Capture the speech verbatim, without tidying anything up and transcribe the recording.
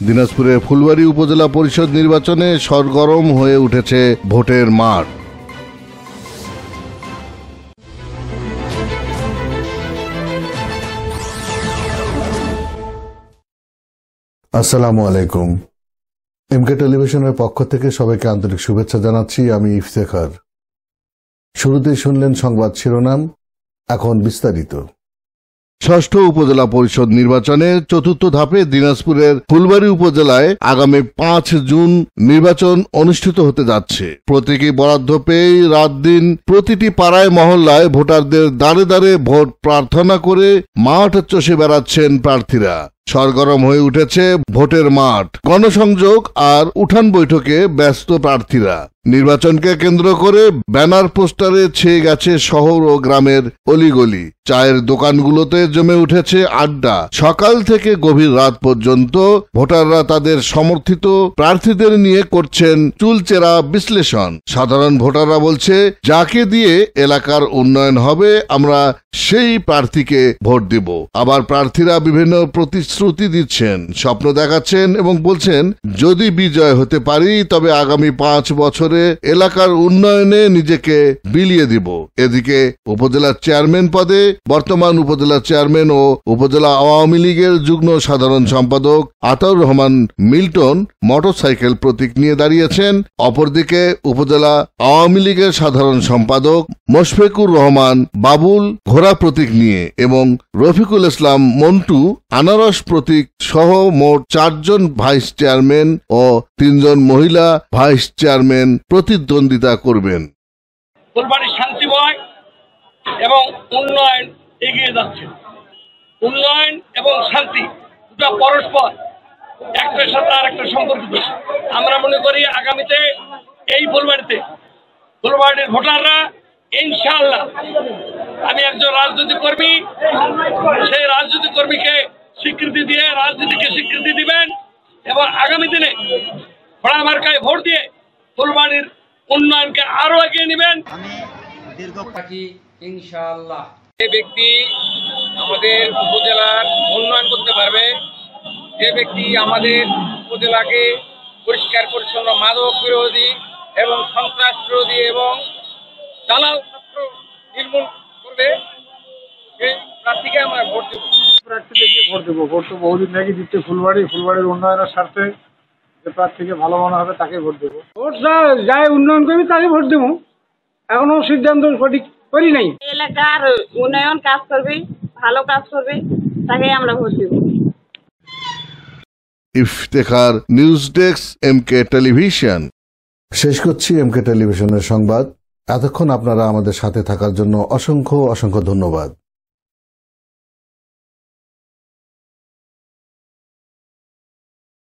দিনাজপুরের ফুলবাড়ী উপজেলা পরিষদ নির্বাচনে সরগরম হয়ে উঠেছে ভোটের মাঠ। আসসালামু আলাইকুম। এমকে টেলিভিশনের পক্ষ থেকে সবাইকে আন্তরিক শুভেচ্ছা জানাচ্ছি। আমি ইফতেখার। শুরুতেই শুনলেন সংবাদ শিরোনাম, এখন বিস্তারিত। ষষ্ঠ উপজেলা পরিষদ নির্বাচনের চতুর্থ ধাপে দিনাজপুরের ফুলবাড়ী উপজেলায় আগামী পাঁচ জুন নির্বাচন অনুষ্ঠিত হতে যাচ্ছে। প্রতীকী বরাদ্দ পেয়ে রাত দিন প্রতিটি পাড়ায় মহল্লায় ভোটারদের দাঁড়ে দাঁড়ে ভোট প্রার্থনা করে মাঠ চষে বেড়াচ্ছেন প্রার্থীরা। সরগরম হয়ে উঠেছে ভোটের মাঠ। গণসংযোগ আর উঠান বৈঠকে ব্যস্ত প্রার্থীরা। নির্বাচনকে কেন্দ্র করে ব্যানার পোস্টারে ছেয়ে গেছে শহর ও গ্রামের অলিগলি। চায়ের দোকানগুলোতে জমে উঠেছে আড্ডা। সকাল থেকে গভীর রাত পর্যন্ত ভোটাররা তাদের সমর্থিত প্রার্থীদের নিয়ে করছেন চুলচেরা বিশ্লেষণ। সাধারণ ভোটাররা বলছে, যাকে দিয়ে এলাকার উন্নয়ন হবে আমরা সেই প্রার্থীকে ভোট দিব। আবার প্রার্থীরা বিভিন্ন প্রতিশ্রুতি দিচ্ছেন, স্বপ্ন দেখাচ্ছেন এবং বলছেন, যদি বিজয় হতে পারি তবে আগামী পাঁচ বছরে এলাকার উন্নয়নে নিজেকে বিলিয়ে দিব। এদিকে উপজেলা চেয়ারম্যান পদে বর্তমান উপজেলা চেয়ারম্যান ও উপজেলা আওয়ামী লীগের যুগ্ম সাধারণ সম্পাদক আতাউর রহমান মিল্টন মোটরসাইকেল প্রতীক নিয়ে দাঁড়িয়েছেন। অপরদিকে উপজেলা আওয়ামী লীগের সাধারণ সম্পাদক মোশফেকুর রহমান বাবুল ঘোড়া প্রতীক নিয়ে এবং রফিকুল ইসলাম মন্টু আনারস প্রতীক সহ মোট চারজন ভাইস চেয়ারম্যান ও তিনজন মহিলা ভাইস চেয়ারম্যান প্রতিদ্বন্দ্বিতা করবেন। ফুলবাড়ী শান্তিময় এবং উন্নয়ন এগিয়ে যাচ্ছে। উন্নয়ন এবং শান্তি দুটা পরস্পর একটার সাথে আর একটা সম্পর্কিত। আমরা মনে করি আগামীতে এই ফুলবাড়িতে ফুলবাড়ির ভোটাররা ইনশাআল্লাহ, আমি একজন রাজনৈতিক কর্মী, সেই রাজনৈতিক কর্মীকে স্বীকৃতি দিয়ে রাজনীতিকে স্বীকৃতি দিবেন এবং আগামী দিনে ভোড়া মার্কায় ভোট দিয়ে ফুলবাড়ির উন্নয়নকে আরো এগিয়ে নেবেন। ইনশাআল্লাহ যে ব্যক্তি আমাদের উপজেলার উন্নয়ন করতে পারবে, যে ব্যক্তি আমাদের উপজেলাকে পরিষ্কার পরিচ্ছন্ন, মাদক বিরোধী এবং সন্ত্রাস বিরোধী এবং দালাল ছাত্র নির্মূল করবে, সেই প্রার্থীকে আমরা ভোট দেবো। প্রার্থী দেখিয়ে ভোট দেবো। ভোট তো বহুদিন থেকে দিচ্ছে ফুলবাড়ি ফুলবাড়ির উন্নয়নের স্বার্থে যে প্রার্থীকে ভালো মনে হবে তাকে ভোট দেবো। ভোট যাই উন্নয়ন করবি তাকে ভোট দেবো। এখনো সিদ্ধান্ত সঠিক করি নাই। এলাকার উন্নয়ন কাজ করবে, ভালো কাজ করবে, তাকে আমরা ভোট দেব। Iftekhar, news desk, MK television. শেষ করছি এমকে টেলিভিশনের সংবাদ। এতক্ষণ আপনারা আমাদের সাথে থাকার জন্য অসংখ্য অসংখ্য ধন্যবাদ।